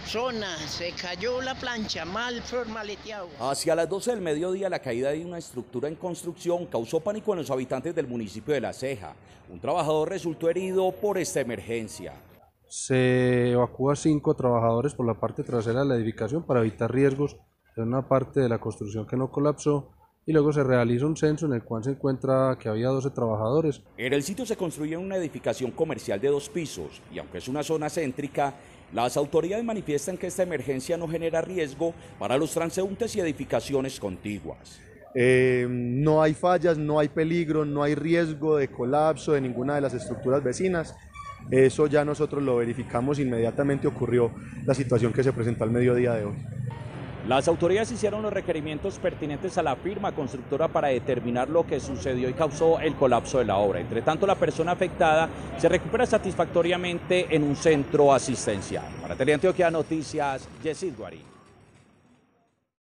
Zona, se cayó la plancha, mal formaleteado. Hacia las 12 del mediodía, la caída de una estructura en construcción causó pánico en los habitantes del municipio de La Ceja. Un trabajador resultó herido por esta emergencia. Se evacúa 5 trabajadores por la parte trasera de la edificación para evitar riesgos en una parte de la construcción que no colapsó, y luego se realiza un censo en el cual se encuentra que había 12 trabajadores. En el sitio se construye una edificación comercial de 2 pisos y aunque es una zona céntrica, las autoridades manifiestan que esta emergencia no genera riesgo para los transeúntes y edificaciones contiguas. No hay fallas, no hay peligro, no hay riesgo de colapso de ninguna de las estructuras vecinas. Eso ya nosotros lo verificamos, inmediatamente ocurrió la situación que se presentó al mediodía de hoy. Las autoridades hicieron los requerimientos pertinentes a la firma constructora para determinar lo que sucedió y causó el colapso de la obra. Entre tanto, la persona afectada se recupera satisfactoriamente en un centro asistencial. Para Teleantioquia Noticias, Yesid Guarín.